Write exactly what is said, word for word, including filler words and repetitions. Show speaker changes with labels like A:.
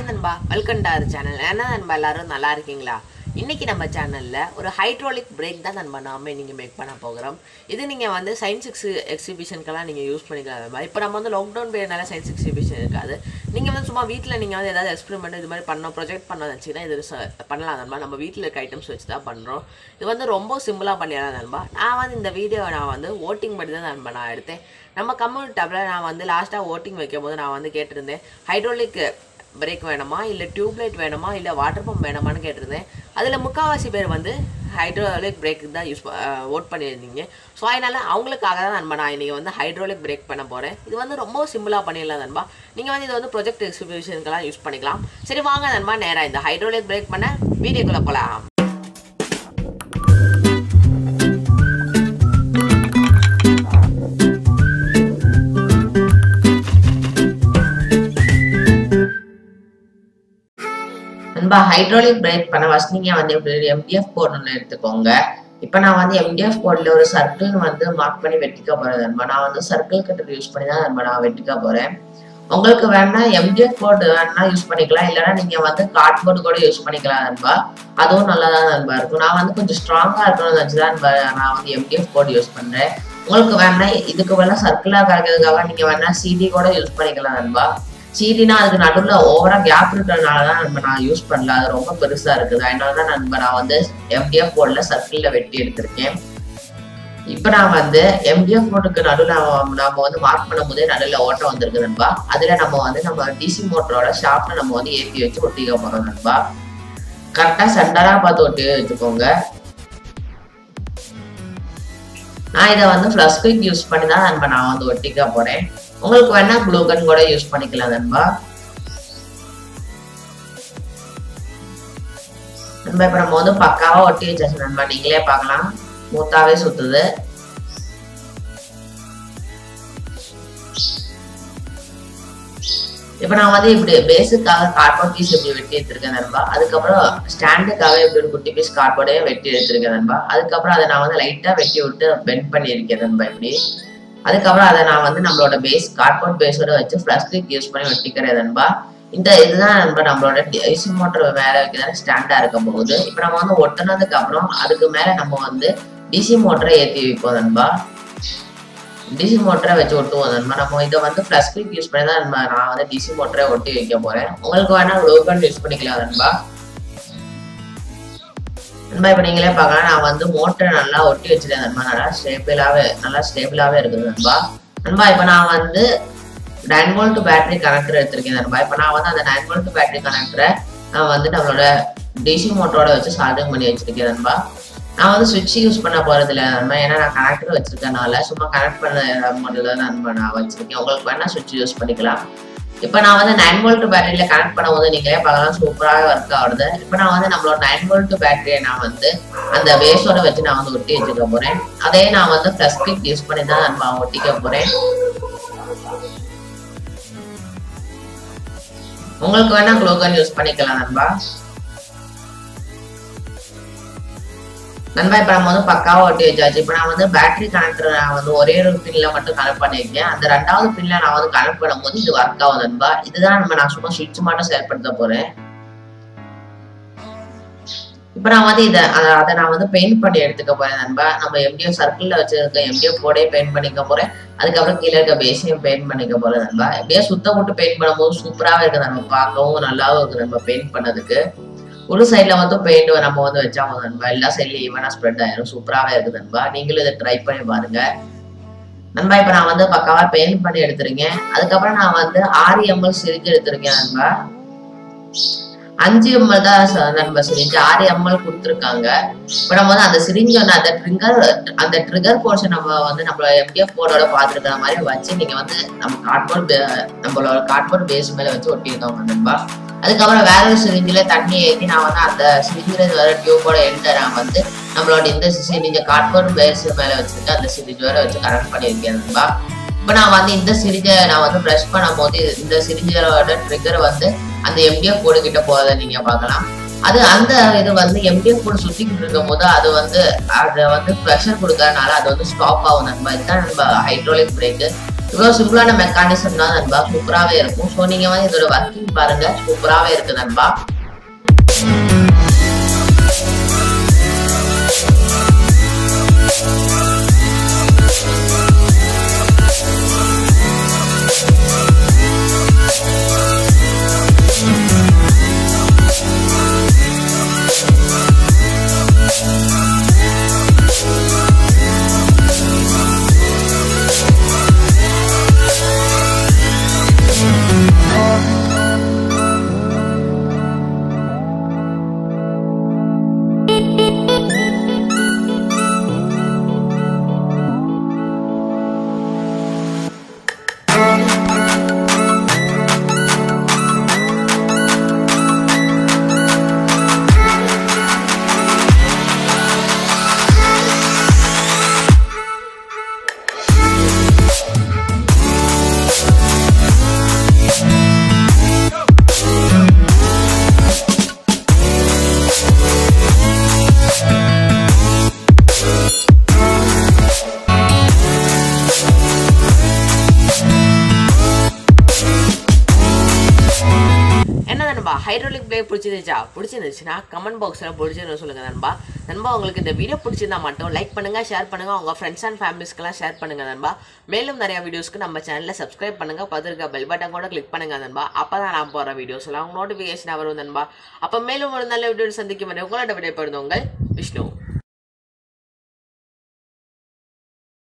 A: நண்பா welcome to our channel. என்ன நண்பா எல்லாரும் நல்லா இருக்கீங்களா? இன்னைக்கு நம்ம சேனல்ல ஒரு ஹைட்ராலிக் பிரேக் தான் நண்பா நாம இன்னைக்கு மேக் பண்ண போகிறோம். இது நீங்க வந்து சயின்ஸ் எக்ஸி எக்ஸிபிஷனுக்கெல்லாம் நீங்க யூஸ் பண்ணிக்கலாம் நண்பா. இப்போ நம்ம வந்து லாக்டவுன் பீரியட்னால சயின்ஸ் எக்ஸிபிஷன் இருக்காது. நீங்க வந்து சும்மா வீட்டில் நீங்கள் வந்து ஏதாவது எக்ஸ்பெரிமெண்ட் இது மாதிரி பண்ண ப்ரொஜெக்ட் பண்ண வச்சுன்னா இது பண்ணலாம் நண்பா. நம்ம வீட்டில் இருக்க ஐட்டம்ஸ் வச்சு தான் பண்ணுறோம். இது வந்து ரொம்ப சிம்பிளாக பண்ணிடலாம் நண்பா. நான் வந்து இந்த வீடியோவை நான் வந்து ஓட்டிங் பண்ணி தான் நண்பா நான் எடுத்தேன். நம்ம கம்யூனிட்டி டேப்பில் நான் வந்து லாஸ்ட்டாக ஓட்டிங் வைக்கும் போது நான் வந்து கேட்டிருந்தேன் ஹைட்ராலிக் பிரேக் வேணுமா இல்லை டியூப்லைட் வேணுமா இல்லை வாட்டர் பம்ப் வேணுமான்னு கேட்டிருந்தேன். அதில் முக்கால்வாசி பேர் வந்து ஹைட்ராலிக் பிரேக் தான் யூஸ் ஓட் பண்ணியிருந்தீங்க. ஸோ அதனால் அவங்களுக்காக தான் நண்பா நான் இன்றைக்கி வந்து ஹைட்ராலிக் பிரேக் பண்ண போகிறேன். இது வந்து ரொம்ப சிம்பிளாக பண்ணிடலாம் நண்பா. நீங்கள் வந்து இது வந்து ப்ரொஜெக்ட் எக்ஸிபிஷனுக்கெல்லாம் யூஸ் பண்ணிக்கலாம். சரி வாங்க நண்பா நேராக இந்த ஹைட்ராலிக் பிரேக் பண்ண வீடியோக்குள்ளே போகலாம். நண்பா ஹைட்ராலிக் பிரேக் பண்ண ஃபர்ஸ்ட் நீங்க வந்து எம்டிஎஃப் போர்டு ஒன்று எடுத்துக்கோங்க. இப்போ நான் வந்து எம்டிஎஃப் போர்டில் ஒரு சர்க்கிள் வந்து மார்க் பண்ணி வெட்டிக்க போறேன் நண்பா. நான் வந்து சர்க்கிள் கட்டர் யூஸ் பண்ணி தான் நண்பா நான் வெட்டிக்க போறேன். உங்களுக்கு வேணா எம்டிஎஃப் போர்டு வேணா யூஸ் பண்ணிக்கலாம், இல்லைன்னா நீங்க வந்து கார்ட்போர்டு கூட யூஸ் பண்ணிக்கலாம் நண்பா. அதுவும் நல்லா தான் நண்பா இருக்கும். நான் வந்து கொஞ்சம் ஸ்ட்ராங்கா இருக்கணும்னு வச்சுதான் நண்பா நான் வந்து எம்டிஎஃப் போர்டு யூஸ் பண்றேன். உங்களுக்கு வேணா இதுக்கு வேணா சர்க்கிளா காய்க்கிறதுக்காக நீங்க வேணா சிடி கூட யூஸ் பண்ணிக்கலாம் நண்பா. சீடினா அதுக்கு நடுவில் ஓவரா கேப் இருக்கிறதுனால தான் நம்ம நான் யூஸ் பண்ணல, அது ரொம்ப பெருசா இருக்குது. அதனால தான் நண்பா நான் வந்து எம்டிஎஃப் போர்டில் சர்க்கிளில் வெட்டி எடுத்திருக்கேன். இப்போ நான் வந்து எம்டிஎஃப் போர்டுக்கு நடுவில் நம்ம வந்து மார்க் பண்ணும் போதே நடுவில் ஓட்டம் வந்திருக்கு நண்பா. அதுல நம்ம வந்து நம்ம டிசி மோட்டரோட ஷாப்ல நம்ம வந்து ஏற்றி வச்சு ஒட்டிக்க போறோம் நண்பா. கரெக்டா சென்டரா பார்த்து ஒட்டி வச்சுக்கோங்க. நான் இதை வந்து ஃப்ளஷ் குயிக் யூஸ் பண்ணி தான் நண்பா நான் வந்து ஒட்டிக்க போறேன். உங்களுக்கு வேணா க்ளூகன் கூட யூஸ் பண்ணிக்கலாம் நண்பா. நண்பா இப்ப நம்ம வந்து பக்காவா ஒட்டி வச்சாச்சு நண்பா. நீங்களே பார்க்கலாம் மூத்தாவே சுத்துது. இப்ப நான் வந்து இப்படி பேஸுக்காக கார்ட்போர்ட் பீஸ் இப்படி வெட்டி எடுத்திருக்கேன் நண்பா. அதுக்கப்புறம் ஸ்டாண்டுக்காக இப்படி ஒரு குட்டி பீஸ் கார்ட்போர்டையே வெட்டி எடுத்திருக்கேன் நண்பா. அதுக்கப்புறம் அதை நான் வந்து லைட்டா வெட்டி விட்டு பெண்ட் பண்ணியிருக்கேன் நண்பா இப்படி. அதுக்கப்புறம் அதை நான் வந்து நம்மளோட பேஸ் கார்ட்போர்ட் பேஸோட வச்சு ஃப்ளஷ் கிளிக் யூஸ் பண்ணி வெட்டிக்கிறேன் நண்பா. இந்த இதுதான் நண்பா நம்மளோட டிசி மோட்டர் மேல வைக்கிறதான ஸ்டாண்டா இருக்கும் போகுது. இப்போ நம்ம வந்து ஒட்டினதுக்கு அப்புறம் அதுக்கு மேல நம்ம வந்து டிசி மோட்டரை ஏற்றி வைப்போம் நண்பா. டிசி மோட்டரை வச்சு ஒட்டுவோம் நண்பா. நம்ம இதை வந்து ஃப்ளஷ் கிளிக் யூஸ் பண்ணி தான் நண்பா நான் வந்து டிசி மோட்டரை ஒட்டி வைக்க போறேன். உங்களுக்கு வேணா க்ளூகன் யூஸ் பண்ணிக்கலாம் நண்பா. நண்பா இப்ப நீங்களே பார்க்கலாம் நான் வந்து மோட்டரை நல்லா ஒட்டி வச்சிருக்கேன் நண்பா. நல்லா ஸ்டேபிளாவே நல்லா ஸ்டேபிளாவே இருக்குது நண்பா. நண்பா இப்ப நான் வந்து நைன் வோல்ட் பேட்டரி கனெக்டர் எடுத்திருக்கேன் நண்பா. இப்ப நான் வந்து அந்த நைன் வோல்ட் பேட்டரி கனெக்டரை நான் வந்து நம்மளோட டிசி மோட்டரோட வச்சு சார்ஜிங் பண்ணி வச்சிருக்கேன் நண்பா. நான் வந்து சுவிட்ச் யூஸ் பண்ண போறது இல்லை நண்பா, ஏன்னா நான் கனெக்டர் வச்சிருக்கனால சும்மா கனெக்ட் பண்ண மட்டும் நண்பா நான் வச்சிருக்கேன். உங்களுக்கு வேணா சுவிட்ச் யூஸ் பண்ணிக்கலாம். இப்போ நான் வந்து நைன் வோல்ட் பேட்டரியில கனெக்ட் பண்ணும் போது நீங்களே பார்க்கலாம் சூப்பராக ஒர்க் ஆகுது. இப்போ நான் வந்து நம்மளோட நைன் வோல்ட் பேட்டரியை நான் வந்து அந்த பேஸோட வச்சு நான் வந்து ஒட்டி வச்சுக்க போறேன். அதே நான் வந்து ஃப்ளஷ் கிளிக் யூஸ் பண்ணி தான் நான் ஒட்டிக்க போறேன். உங்களுக்கு வேணா க்ளூகன் யூஸ் பண்ணிக்கலாம் நண்பா. நண்பா இப்ப நம்ம வந்து பக்காவா ஒட்டி வச்சாச்சு. இப்ப நான் வந்து பேட்டரி கனெக்டர் நான் வந்து ஒரே ஒரு பின்ல மட்டும் கனெக்ட் பண்ணிருக்கேன். அந்த ரெண்டாவது பின்ல நான் வந்து கனெக்ட் பண்ணும் போது இது ஒர்க் ஆகும் நண்பா. இதுதான் நம்ம நான் சும்மா சுவிட்ச் மட்டும் செயல்படுத்த போறேன். இப்ப நான் வந்து இதை அதை நான் வந்து பெயிண்ட் பண்ணி எடுத்துக்க போறேன் நண்பா. நம்ம எம்டிஎஃப் சர்க்கிள்ல வச்சிருக்க எம்டிஎஃப் போர்டே பெயிண்ட் பண்ணிக்க போறேன். அதுக்கப்புறம் கீழே இருக்க பேஸையும் பெயிண்ட் பண்ணிக்க போறேன் நண்பா. எப்படியே சுத்த போட்டு பெயிண்ட் பண்ணும்போது சூப்பராகவே இருக்கு நம்ம பார்க்கவும் நல்லாவும் இருக்கு நம்ம பெயிண்ட் பண்ணதுக்கு. ஒரு சைட்ல வந்து பெயிண்ட் நம்ம வந்து வச்சா நண்பா எல்லா சைட்லயும் ஈவனா ஸ்ப்ரெட் ஆயிரும். சூப்பராகவே இருக்கு நண்பா. நீங்களும் இதை ட்ரை பண்ணி பாருங்க நண்பா. இப்ப நான் வந்து பக்காவா பெயிண்ட் பண்ணி எடுத்துருக்கேன். அதுக்கப்புறம் நான் வந்து ஆறு எம்எல் சிரிஞ்சு எடுத்திருக்கேன் நண்பா. அஞ்சு எம்எல் தான் நண்பா சிரிஞ்சு, ஆறு எம்எல் கொடுத்துருக்காங்க. இப்ப நம்ம வந்து அந்த சிரிஞ்சு வந்து அந்த ட்ரிகர் அந்த ட்ரிகர் போர்ஷன் நம்ம வந்து நம்மளோட எம்டிஎஃப் போர்டோட பாத்துருக்கிற மாதிரி வச்சு நீங்க வந்து நம்ம கார்ட்போர்ட் நம்மளோட கார்ட்போர்ட் பேஸ் மேல வச்சு ஒட்டியிருக்கோங்க நண்பா. அதுக்கப்புறம் வேற ஒரு சிரிஞ்சில தண்ணி ஏற்றி நான் வந்து அந்த சிரிஞ்சில வர டியூபோட எண்டரை வந்து நம்மளோட இந்த சிரிஞ்ச கார்ட்போர்ட் பேஸ் மேல வச்சுட்டு அந்த சிரிஞ்சு வர வச்சு கனெக்ட் பண்ணியிருக்கேன் நண்பா. இப்போ நான் வந்து இந்த சிரிஞ்சை நான் வந்து ப்ரஷ் பண்ணும் போது இந்த சிரிஞ்சோட ட்ரிகர் வந்து அந்த எம்டிஎஃப் போர்டு கிட்ட போறதை நீங்க பார்க்கலாம். அது அந்த இது வந்து எம்டிஎஃப் போர்டு சுத்திக்கிட்டு இருக்கும் போது அது வந்து அதை வந்து ப்ரெஷர் கொடுக்கறதுனால அது வந்து ஸ்டாப் ஆகும் நண்பா. இதுதான் நம்ம ஹைட்ராலிக் பிரேக்கு. இவ்வளவு சிம்பிளான மெக்கானிசம் தான் நண்பா, சூப்பராகவே இருக்கும். ஸோ நீங்க வந்து இதோட ஒர்க்கிங் பாருங்க, சூப்பராகவே இருக்கு நண்பா.
B: ஹைட்ராலிக் பிளேட் பிடிச்சிருந்துச்சா? பிடிச்சிருந்துச்சுன்னா கமெண்ட் பாக்ஸில் பிடிச்சிருந்து சொல்லுங்கள் நண்பா. நண்பா உங்களுக்கு இந்த வீடியோ பிடிச்சிருந்தா மட்டும் லைக் பண்ணுங்கள், ஷேர் பண்ணுங்கள், உங்கள் ஃப்ரெண்ட்ஸ் அண்ட் ஃபேமிலிஸ்க்கெல்லாம் ஷேர் பண்ணுங்கள் நண்பா. மேலும் நிறையா வீடியோஸ்க்கு நம்ம சேனலில் சப்ஸ்கிரைப் பண்ணுங்கள், பார்த்துருக்க பெல் பட்டன் கூட கிளிக் பண்ணுங்கள் நண்பா. அப்போ தான் நான் போகிற வீடியோஸ் எல்லாம் நோட்டிஃபிகேஷனாக வரும் நண்பா. அப்போ மேலும் ஒரு நல்ல வீடியோ சந்திக்கும் வரை உங்களோட விடைபெறுது உங்கள் விஷ்ணு.